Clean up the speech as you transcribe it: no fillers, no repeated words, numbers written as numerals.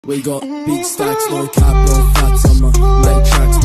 We got big stacks, no cap, no fats on my make tracks.